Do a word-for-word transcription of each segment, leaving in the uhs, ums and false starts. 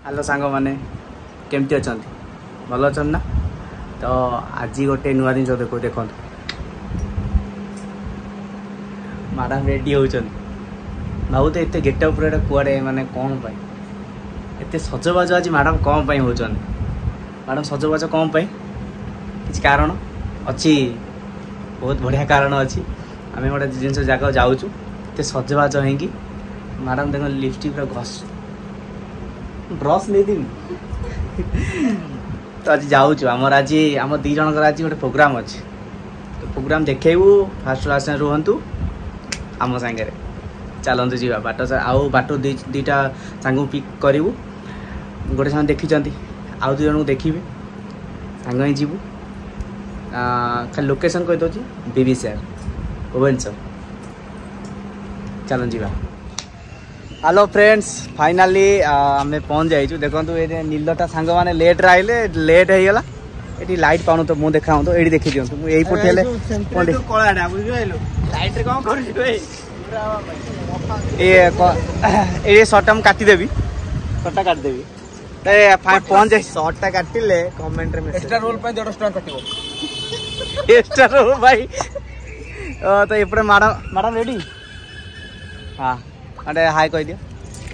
Hello सांग मैंने केमती अच्छा भल अच्छा ना। तो आज गोटे नुआ जिन देखो देखो मैडम रेडी होती भाव तो एत गेटअप कुआड़े माने कौन पाई एत सजबाज आज मैडम कौन पाई होती मैडम सजबाज कौन पाई किसी कारण अच्छी बहुत बढ़िया कारण अच्छी आम गोटे जिन जगह जाऊँ एत सजबाज होगी मैडम देख लिपस्टिक पूरा घस ब्रश नहीं दी तो आज जाऊँ आमर आज आम दी जन आज गोटे प्रोग्राम अच्छे तो प्रोग्राम देखू फास्ट क्लास रुहतु आम सागर चलतु जा बाट आउ बाट दीटा सांग पिक करूँ गोटे साथ देखी आउ दु जन को देखी सांग ही जीवु खाली लोकेशन कहीदे बेबी सर भुवनेश्वर चलन जा। हेलो फ्रेंड्स फाइनाली आम पहुँच जाइए देखो ये नीलटा सांग मैंने लेट आइले लेट हो गला ये लाइट पाऊँ तो मुझे देखा तो ये देखी दिखाँ यही पठेले ये सर्ट मुझे काटिदेवी सर्टा काटिदेवी पहुँच जाए सर्टा काटिले कमेंट एक्स्ट्रा रोल डेढ़ टका काट एक्स्ट्रा रोल भाई तो ये मैडम मैडम रेडी हाँ अरे हाय कह दियो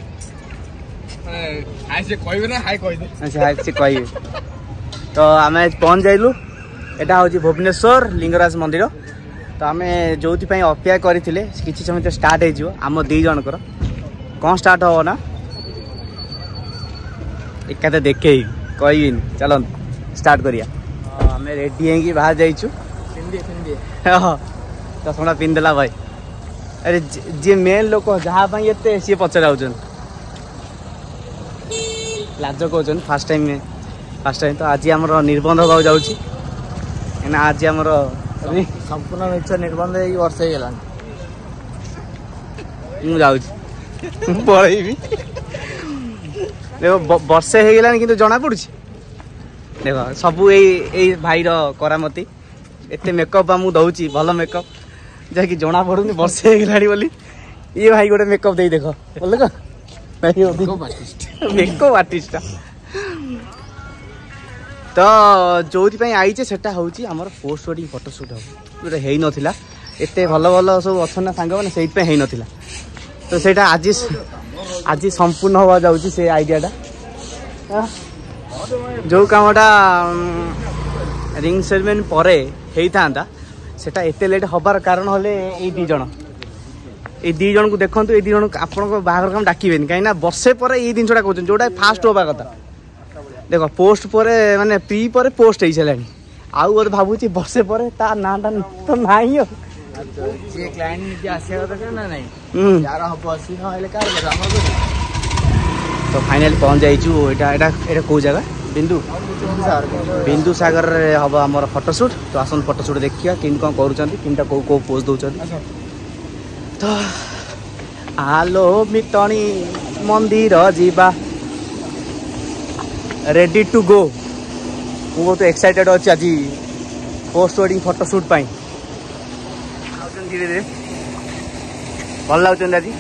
हाय से कहबे ना हाय कह दे अच्छा हाय से कहबे तो आम पहुँच जाइलु एटा हूँ भुवनेश्वर लिंगराज मंदिर तो आम जो अपेक्षा करते किसी समय स्टार्ट हो आम दी जनकर कौन स्टार्ट हम ना एकाते देखे कहबी चल स्टार्ट करिया आम रेडी हो बाहर जाइचु चश्मा पिंधला भाई अरे जी मेन लोक जहाँ ये सी पचर लाज कौन फास्ट टाइम फास्ट टाइम तो आज आम निबंध हाँ जाऊँगी आज आम संपूर्ण मिक्सर निबंध वर्ष होगा मुझे जाऊँ पलैबी देख वर्षे हो गलानी कि जना पड़ी देख सबू यही भाईर करामती एत मेकअप मुझे दौची भल मेकअप जहाँकि जना पड़ूनी वर्षे होगा बोली ये भाई गोटे मेकअप दे देख बोल मेकअप आर्टिस्ट तो जो आईचे सेटा हूँ आमर पोस्ट वेडिंग फोटोशूट हम जो हो नाला एत भल भल सब अच्छा ना सांग मैंने से हो नाला तो सेटा आज आज संपूर्ण हवा जाऊँगी से आइडियाटा जो कामटा रिंग सेरेमनी परे होता सेटा एते लेट हबार कारण हले ये दी जन ये दी जन को देखो ये दी जन आपण बाहर काम डाके कहीं वर्षे पर ये जिनसा कहते जोटा फास्ट हवा कथा देख पोस्ट पर माने प्री पर पोस्ट हो सारे आउ गोटे भावुँ वर्षे पर ता नाटा तो ना तो फाइनाली पहुँच जाइचु एटा कौ जगह बिंदु बिंदु सागर हम आम फोटोशूट तो आसन फोटोशूट देखिए कि कौन कर कौ कौ पोज दौरान तो आलो मिटणी मंदिर जीवा रेडी टू गो मु बहुत एक्साइटेड अच्छी आज पोस्ट वेडिंग फोटोशूट पाई धीरे धीरे भल लगुच आज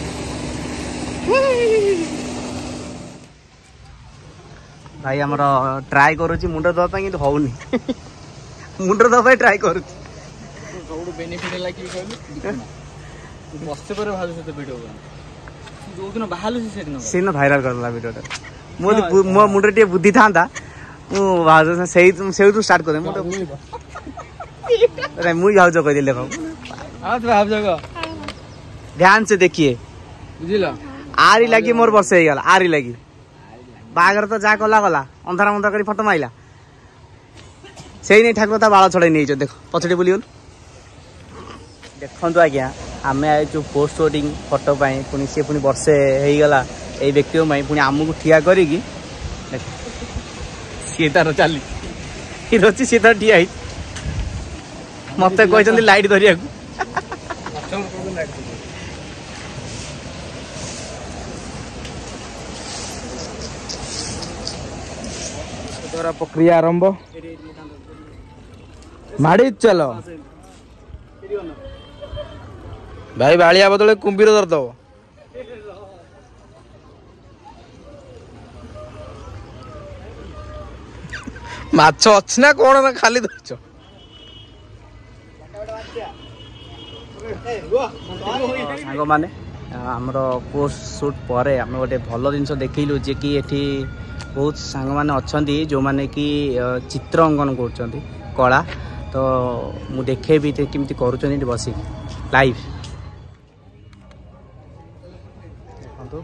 भाई आमर ट्राए करुच्ची मुंड दवापा कि होनी मुंड दवाई ट्राए कर सीन भाइराल करला वीडियोटा मो मुंड टे बुद्धि था मुझे स्टार्ट कर मुझे भाज कहदेली ध्यान से देखिए बुझल आरी लगी मोर वर्ष हो गला आरी लगी बागर तो जहाँ कला गला अंधारा मंधार कर फटो माइला से नहीं ठाकुर बाल छड़े नहीं देख पछड़े बुली देखु आज्ञा आम आईचु पोस्ट वेडिंग फोटो पुणी सी पुणी वर्षे होगला ये व्यक्ति पुणी आमको ठिया करी सी तार चली अच्छी सी तार ठिया मत कहते लाइट धरिया प्रक्रिया आरंभ माड़ी चलो भाई बालिया बदले कुंभीर दर्द ମାଛ ଅଛି ନା କଣ ନା ଖାଲି ଧରିଛ? ସାଙ୍ଗମାନେ ଆମର ପୋଷ୍ଟ ସୁଟ୍ ପରେ ଆମେ ଗୋଟେ ଭଲ ଜିନିଷ ଦେଖିଲୁ ଯେ କି ଏଠି ବହୁତ ସାଙ୍ଗମାନେ ଅଛନ୍ତି ଯେଉଁମାନେ କି ଚିତ୍ର ଅଙ୍କନ କରୁଛନ୍ତି କଳା। ତ ମୁଁ ଦେଖେଇବି କେମିତି କରୁଛନ୍ତି ଏଠି ବସିକି ଲାଇଭ୍। ଦେଖନ୍ତୁ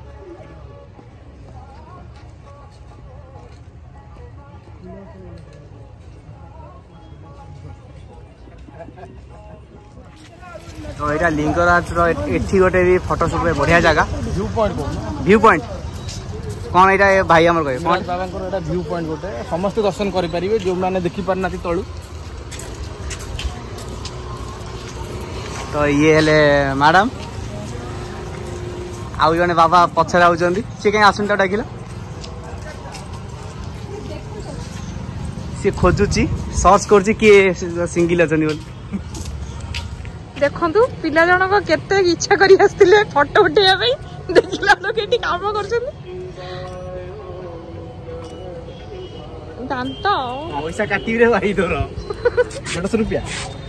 तो यहाँ लिंगराज एठी गोटे भी फोटोशूट में बढ़िया जगह व्यू पॉइंट व्यू पॉइंट कौन यहाँ भाई आमर कहे कौन बाबा व्यू पॉइंट गोटे समस्त दर्शन करेंगे जो मैंने देखी पार ना तलू। तो ये हेले मैडम आउ जने बाबा पछरे आउचंदी से कहीं आसुन डाकिला सी खोजुची सर्च करची कि सिंगल अछनी बोल देखंतु पिला जनक केते इच्छा करी आस्तिले फोटो उठेया भाई देखिला लोग एठी काम करछन दांत पैसा काटी रे भाई तोर आठ सौ रुपया।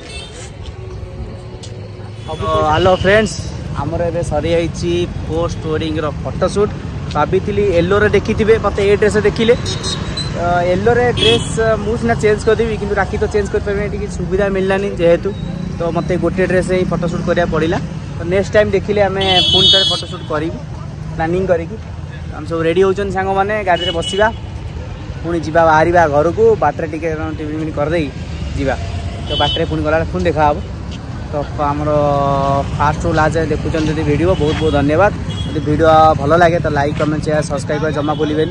हेलो फ्रेंड्स आमर ए सरी जाइए पोस्ट वेडिंग फोटोशूट भाभी येलो रे देखी थे मत ए ड्रेस देखिले येलो रे ड्रेस मुझे चेंज करदेवी कि राखी तो चेंज कर सुविधा मिललानी जेहेतु तो मत गोटे ड्रेस ही फोटोशूट करा पड़ा। तो नेक्स्ट टाइम देखिले आम पुणी थे फोटोशूट करी प्लानिंग करी आम सब रेडी होचन सांग मैंने गाड़ी में बसवा पुणी जा बाहर घर को बाटर टी टिफिन करदे जा तो बाटर पुणी गला पुणी देखा हे। तो आमर फास्ट टू लास्ट देखुं जब वीडियो बहुत बहुत धन्यवाद। यदि वीडियो भल लगे तो लाइक कमेंट शेयर सब्सक्राइब कर जमा भूलें।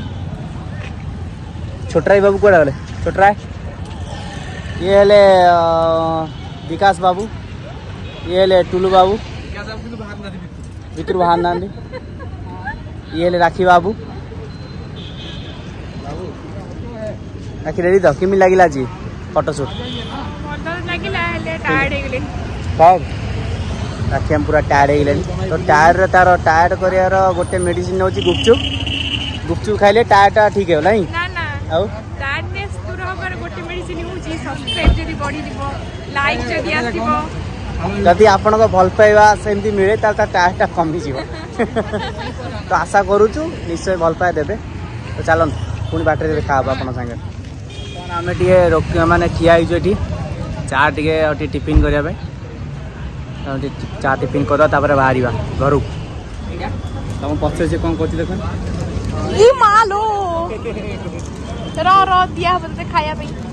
छोटराई बाबू कौन गले छोटराय ये हेले विकास बाबू ये हेले टुलू बाबू भितर बाहर ना ये हेले राखी बाबू राखी रेडी तो किमी लगे आज फोटोशूट राखी हम पूरा टायर्ड हो गले। तो टायर तार टायर्ड कर गोटे मेडिसिन नौ गुपचुप गुपचुप खाइले टायर टा ठीक है नहीं आउ टायर्डनेस दूर होकर गोटे मेडिसिन होची सब्सक्राइब जदी बॉडी दिबो लाइक जदी आसीबो जदि आपण को भल पाइबा सेमती मिले ता टायर टा कमी जीवो। तो आशा करूछु निश्चय भल पाए देबे। तो चलन पुणी बाटे देखा हम आपण संगे आम टे माने ठिया होती चा टे टिफिन करने चा टिफिन कर बाहर घर तुम पचे से कौन कर देख मालो रो रो दिया खाया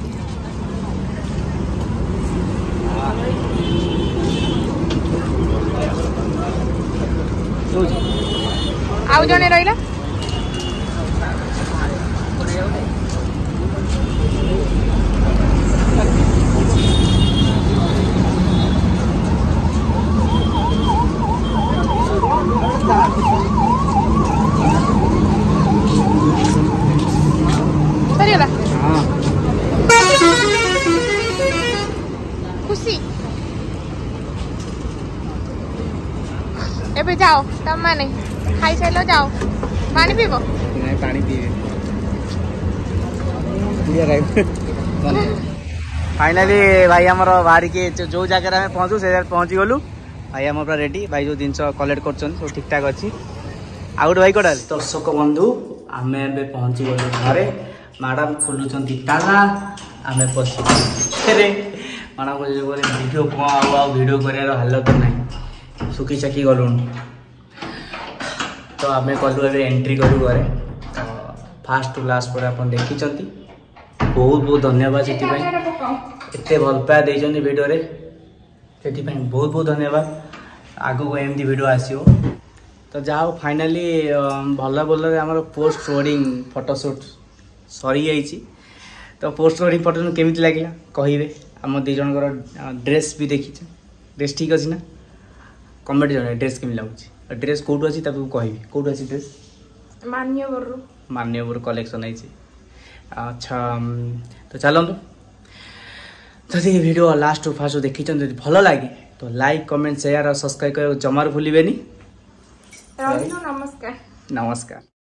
आउ जने रहिला खुशी एबे जाओ तम माने खाई साइलो जाओ पानी पीबो नहीं पानी पीबे फाइनाली भाई आमर बाहर के जो जगह आम पहुँचू से पहुँची गलु भाई आम पूरा रेडी भाई जो जिनस कलेक्ट कर सब ठीक ठाक अच्छी आउ गोटे भाई कड़ा दर्शक बंधु आम ए पहुँची गलु घरे मैडम खोलुंट ताला आम पशि मैडम वीडियो कौन वीडियो कर हालत ना सुखी चाकी गलु तो आम कलु एंट्री कलु घरे फास्ट टू लास्ट पर आप देखी बहुत बहुत धन्यवाद से एत भल पाया देते वीडियो रे से बहुत बहुत धन्यवाद आगो को एमती वीडियो आसो। तो जाओ फाइनाली भल भल आम पोस्ट वेडिंग फोटोशूट सरी जाइए। तो पोस्ट वेडिंग फोटोशूट केमी लगे कहे आम दी जनकर ड्रेस भी देखी ड्रेस ठीक अच्छे ना कमेंट जन ड्रेस केमी लगुच ड्रेस कौटू अच्छी कह कौटू अच्छी ड्रेस मान्यवर मान्यवर कलेक्शन है। अच्छा तो चलते जदि वीडियो लास्ट टू फास्ट देखी भल लगे तो लाइक कमेंट शेयर और सब्सक्राइब कर जमार भूलें। नमस्कार नमस्कार।